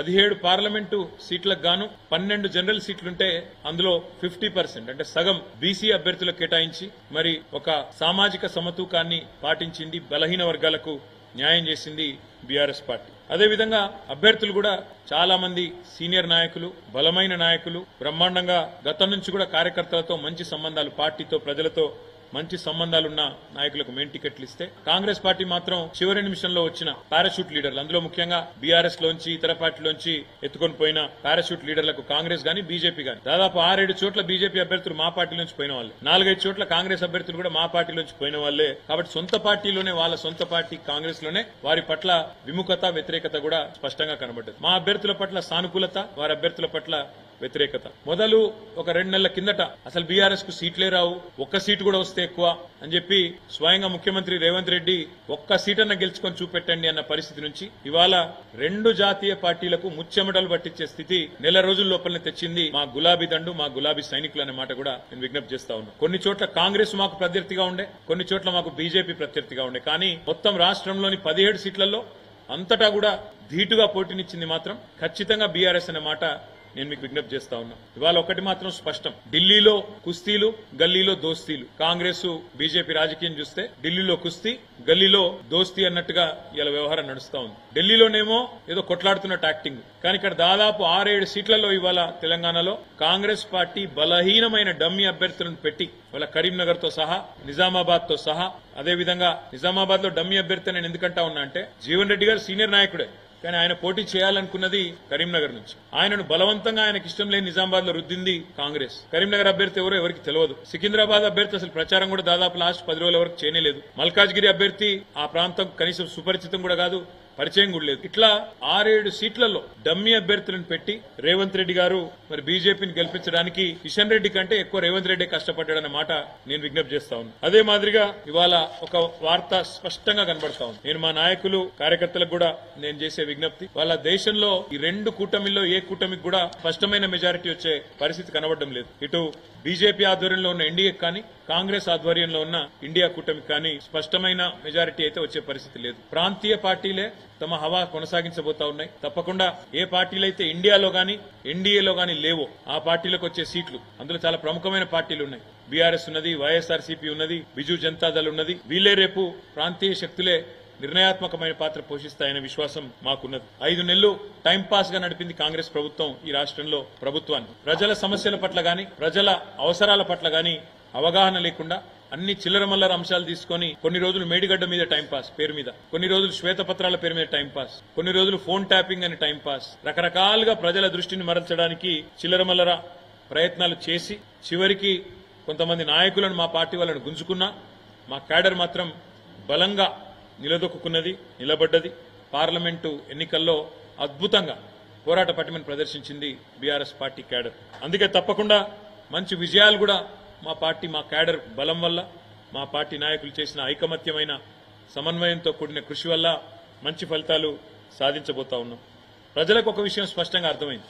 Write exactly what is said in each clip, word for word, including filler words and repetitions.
పదిహేడు పార్లమెంటు సీట్లకు గాను పన్నెండు జనరల్ సీట్లుంటే అందులో ఫిఫ్టీ పర్సెంట్ అంటే సగం బీసీ అభ్యర్థులకు కేటాయించి మరి ఒక సామాజిక సమతూకాన్ని పాటించింది, బలహీన వర్గాలకు న్యాయం చేసింది బీఆర్ఎస్ పార్టీ. అదేవిధంగా అభ్యర్థులు కూడా చాలా మంది సీనియర్ నాయకులు, బలమైన నాయకులు, బ్రహ్మాండంగా గతం నుంచి కూడా కార్యకర్తలతో మంచి సంబంధాలు, పార్టీతో ప్రజలతో మంచి సంబంధాలున్న నాయకులకు మెయిన్ టికెట్లు ఇస్తే కాంగ్రెస్ పార్టీ మాత్రం చివరి నిమిషంలో వచ్చిన పారాషూట్ లీడర్లు, అందులో ముఖ్యంగా బీఆర్ఎస్ లోంచి ఇతర పార్టీలోంచి ఎత్తుకొని పోయిన పారాషూట్ లీడర్లకు కాంగ్రెస్ గాని బీజేపీ గాని దాదాపు ఆరేడు చోట్ల బీజేపీ అభ్యర్థులు మా పార్టీలోంచి పోయిన వాళ్ళే, నాలుగైదు చోట్ల కాంగ్రెస్ అభ్యర్థులు కూడా మా పార్టీలోంచి పోయిన వాళ్ళే. కాబట్టి సొంత పార్టీలోనే వాళ్ళ సొంత పార్టీ కాంగ్రెస్ లోనే వారి పట్ల విముఖత, వ్యతిరేకత కూడా స్పష్టంగా కనబడ్డది. మా అభ్యర్థుల పట్ల సానుకూలత, వారి అభ్యర్థుల పట్ల వ్యతిరేకత. మొదలు ఒక రెండు నెలల కిందట అసలు బీఆర్ఎస్ కు సీట్లే రావు, ఒక్క సీటు కూడా వస్తే ఎక్కువ అని చెప్పి స్వయంగా ముఖ్యమంత్రి రేవంత్ రెడ్డి ఒక్క సీటన్న గెలుచుకొని చూపెట్టండి అన్న పరిస్థితి నుంచి ఇవాళ రెండు జాతీయ పార్టీలకు ముచ్చెమటలు పట్టించే స్థితి నెల రోజుల లోపలనే తెచ్చింది మా గులాబీ దండు, మా గులాబీ సైనికులు అనే మాట కూడా నేను విజ్ఞప్తి చేస్తా ఉన్నా. కొన్ని చోట్ల కాంగ్రెస్ మాకు ప్రత్యర్థిగా ఉండే, కొన్ని చోట్ల మాకు బీజేపీ ప్రత్యర్థిగా ఉండే, కానీ మొత్తం రాష్ట్రంలోని పదిహేడు సీట్లలో అంతటా కూడా ధీటుగా పోటీనిచ్చింది మాత్రం ఖచ్చితంగా బీఆర్ఎస్ అనే మాట నేను మీకు విజ్ఞప్తి చేస్తా ఉన్నా. ఇవాళ ఒకటి మాత్రం స్పష్టం, ఢిల్లీలో కుస్తీలు, గల్లీలో దోస్తీలు. కాంగ్రెస్ బీజేపీ రాజకీయం చూస్తే ఢిల్లీలో కుస్తీ, గల్లీలో దోస్తీ అన్నట్టుగా ఇలా వ్యవహారం నడుస్తా ఉంది. ఢిల్లీలోనేమో ఏదో కొట్లాడుతున్నట్టు యాక్టింగ్, కానీ ఇక్కడ దాదాపు ఆరేడు సీట్లలో ఇవాళ తెలంగాణలో కాంగ్రెస్ పార్టీ బలహీనమైన డమ్మీ అభ్యర్థులను పెట్టి ఇవాళ కరీంనగర్ తో సహా, నిజామాబాద్ తో సహా, అదేవిధంగా నిజామాబాద్ లో డమ్మీ అభ్యర్థి నేను ఎందుకంటా ఉన్నా అంటే జీవన్ రెడ్డి గారు సీనియర్ నాయకుడే, కానీ ఆయన పోటీ చేయాలనుకున్నది కరీంనగర్ నుంచి. ఆయనను బలవంతంగా ఆయనకి ఇష్టం లేని నిజామాబాద్ లో రుద్దింది కాంగ్రెస్. కరీంనగర్ అభ్యర్థి ఎవరో ఎవరికి తెలియదు. సికింద్రాబాద్ అభ్యర్థి అసలు ప్రచారం కూడా దాదాపు లాస్ట్ పది రోజుల వరకు చేయలేదు. మల్కాజ్గిరి అభ్యర్థి ఆ ప్రాంతం కనీసం సుపరిచితం కూడా కాదు, పరిచయం కూడా లేదు. ఇట్లా ఆరేడు సీట్లలో డమ్మీ అభ్యర్థులను పెట్టి రేవంత్ రెడ్డి గారు మరి బీజేపీని గెలిపించడానికి కిషన్ రెడ్డి కంటే ఎక్కువ రేవంత్ రెడ్డి కష్టపడ్డాడన్న మాట నేను విజ్ఞప్తి చేస్తా ఉన్నాను. అదే మాదిరిగా ఇవాళ ఒక వార్త స్పష్టంగా కనబడతా ఉంది. నేను మా నాయకులు, కార్యకర్తలకు కూడా నేను చేసే విజ్ఞప్తి, వాళ్ళ దేశంలో ఈ రెండు కూటమిల్లో ఏ కూటమికి కూడా స్పష్టమైన మెజారిటీ వచ్చే పరిస్థితి కనబడడం లేదు. ఇటు బీజేపీ ఆధ్వర్యంలో ఉన్న ఎన్డీఏ కానీ, కాంగ్రెస్ ఆధ్వర్యంలో ఉన్న ఇండియా కూటమికి కానీ స్పష్టమైన మెజారిటీ అయితే వచ్చే పరిస్థితి లేదు. ప్రాంతీయ పార్టీలే తమ హవా కొనసాగించబోతా ఉన్నాయి. తప్పకుండా ఏ పార్టీలైతే ఇండియాలో గాని, ఎన్డీఏలో గాని లేవో ఆ పార్టీలకు వచ్చే సీట్లు, అందులో చాలా ప్రముఖమైన పార్టీలు ఉన్నాయి. బీఆర్ఎస్ ఉన్నది, వైఎస్ఆర్సీపీ ఉన్నది, బిజు జనతాదళ్ ఉన్నది. వీళ్లే రేపు ప్రాంతీయ శక్తులే నిర్ణయాత్మకమైన పాత్ర పోషిస్తాయనే విశ్వాసం మాకున్నది. ఐదు నెలలు టైంపాస్ గా నడిపింది కాంగ్రెస్ ప్రభుత్వం ఈ రాష్ట్రంలో ప్రభుత్వాన్ని. ప్రజల సమస్యల పట్ల గాని, ప్రజల అవసరాల పట్ల గాని అవగాహన లేకుండా అన్ని చిల్లర మల్లర అంశాలు తీసుకుని కొన్ని రోజులు మేడిగడ్డ మీద టైంపాస్ పేరు మీద, కొన్ని రోజులు శ్వేతపత్రాల పేరు మీద టైంపాస్, కొన్ని రోజులు ఫోన్ ట్యాపింగ్ అని టైంపాస్, రకరకాలుగా ప్రజల దృష్టిని మరల్చడానికి చిల్లర మల్లర ప్రయత్నాలు చేసి చివరికి కొంతమంది నాయకులను మా పార్టీ వాళ్ళను గుంజుకున్నా మా క్యాడర్ మాత్రం బలంగా నిలదొక్కున్నది, నిలబడ్డది. పార్లమెంటు ఎన్నికల్లో అద్భుతంగా పోరాట పటిమను ప్రదర్శించింది బీఆర్ఎస్ పార్టీ క్యాడర్. అందుకే తప్పకుండా మంచి విజయాలు కూడా మా పార్టీ, మా క్యాడర్ బలం వల్ల, మా పార్టీ నాయకులు చేసిన ఐకమత్యమైన సమన్వయంతో కూడిన కృషి వల్ల మంచి ఫలితాలు సాధించబోతా ఉన్నాం. ప్రజలకు ఒక విషయం స్పష్టంగా అర్థమైంది,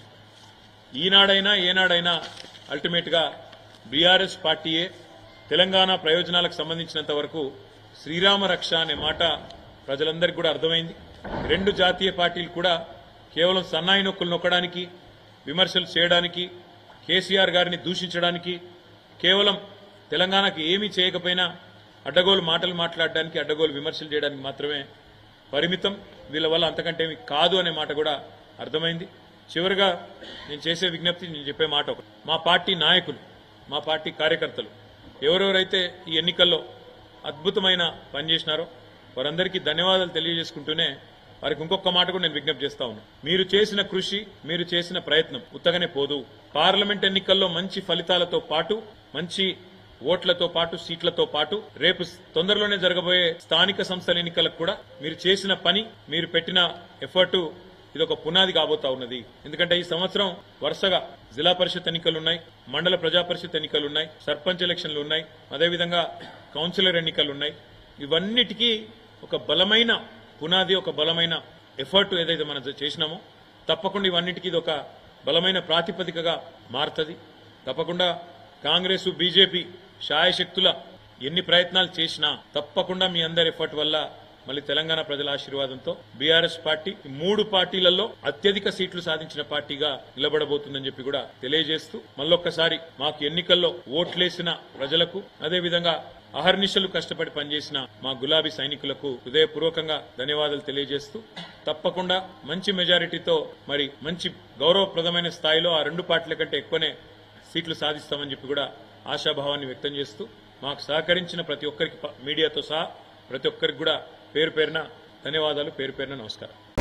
ఈనాడైనా ఏనాడైనా అల్టిమేట్ గా బీఆర్ఎస్ పార్టీయే తెలంగాణ ప్రయోజనాలకు సంబంధించినంత వరకు శ్రీరామ రక్ష అనే మాట ప్రజలందరికీ కూడా అర్థమైంది. రెండు జాతీయ పార్టీలు కూడా కేవలం సన్నాయి నొక్కులు నొక్కడానికి, విమర్శలు చేయడానికి, కేసీఆర్ గారిని దూషించడానికి, కేవలం తెలంగాణకు ఏమీ చేయకపోయినా అడ్డగోలు మాటలు మాట్లాడడానికి, అడ్డగోలు విమర్శలు చేయడానికి మాత్రమే పరిమితం. వీళ్ళ వల్ల అంతకంటే ఏమీ కాదు అనే మాట కూడా అర్థమైంది. చివరిగా నేను చేసే విజ్ఞప్తి, నేను చెప్పే మాట ఒకటి, మా పార్టీ నాయకులు, మా పార్టీ కార్యకర్తలు ఎవరెవరైతే ఈ ఎన్నికల్లో అద్భుతమైన పనిచేసినారో వారందరికీ ధన్యవాదాలు తెలియజేసుకుంటూనే వారికి ఇంకొక మాట కూడా నేను విజ్ఞప్తి చేస్తా ఉన్నాను. మీరు చేసిన కృషి, మీరు చేసిన ప్రయత్నం ఉత్తగానే పోదు. పార్లమెంట్ ఎన్నికల్లో మంచి ఫలితాలతో పాటు, మంచి ఓట్లతో పాటు, సీట్లతో పాటు రేపు తొందరలోనే జరగబోయే స్థానిక సంస్థల ఎన్నికలకు కూడా మీరు చేసిన పని, మీరు పెట్టిన ఎఫర్టు ఇది ఒక పునాది కాబోతా ఉన్నది. ఎందుకంటే ఈ సంవత్సరం వరుసగా జిల్లా పరిషత్ ఎన్నికలు ఉన్నాయి, మండల ప్రజా పరిషత్ ఎన్నికలు ఉన్నాయి, సర్పంచ్ ఎలక్షన్లు ఉన్నాయి, అదేవిధంగా కౌన్సిలర్ ఎన్నికలు ఉన్నాయి. ఇవన్నిటికీ ఒక బలమైన పునాది, ఒక బలమైన ఎఫర్ట్ ఏదైతే మనం చేసినామో తప్పకుండా ఇవన్నిటికీ ఇది ఒక బలమైన ప్రాతిపదికగా మారుతుంది. తప్పకుండా కాంగ్రెస్, బీజేపీ శాయశక్తుల ఎన్ని ప్రయత్నాలు చేసినా తప్పకుండా మీ అందరి ఎఫర్ట్ వల్ల మళ్ళీ తెలంగాణ ప్రజల ఆశీర్వాదంతో బీఆర్ఎస్ పార్టీ ఈ మూడు పార్టీలలో అత్యధిక సీట్లు సాధించిన పార్టీగా నిలబడబోతుందని చెప్పి కూడా తెలియజేస్తూ మళ్ళొక్కసారి మాకు ఎన్నికల్లో ఓట్లేసిన ప్రజలకు అదేవిధంగా అహర్నిశలు కష్టపడి పనిచేసిన మా గులాబీ సైనికులకు హృదయపూర్వకంగా ధన్యవాదాలు తెలియజేస్తూ తప్పకుండా మంచి మెజారిటీతో మరి మంచి గౌరవప్రదమైన స్థాయిలో ఆ రెండు పార్టీల కంటే ఎక్కువనే సీట్లు సాధిస్తామని చెప్పి కూడా ఆశాభావాన్ని వ్యక్తం చేస్తూ మాకు సహకరించిన ప్రతి ఒక్కరికి మీడియాతో సహా ప్రతి ఒక్కరికి కూడా పేరు పేరున ధన్యవాదాలు, పేరు పేరున నమస్కారం.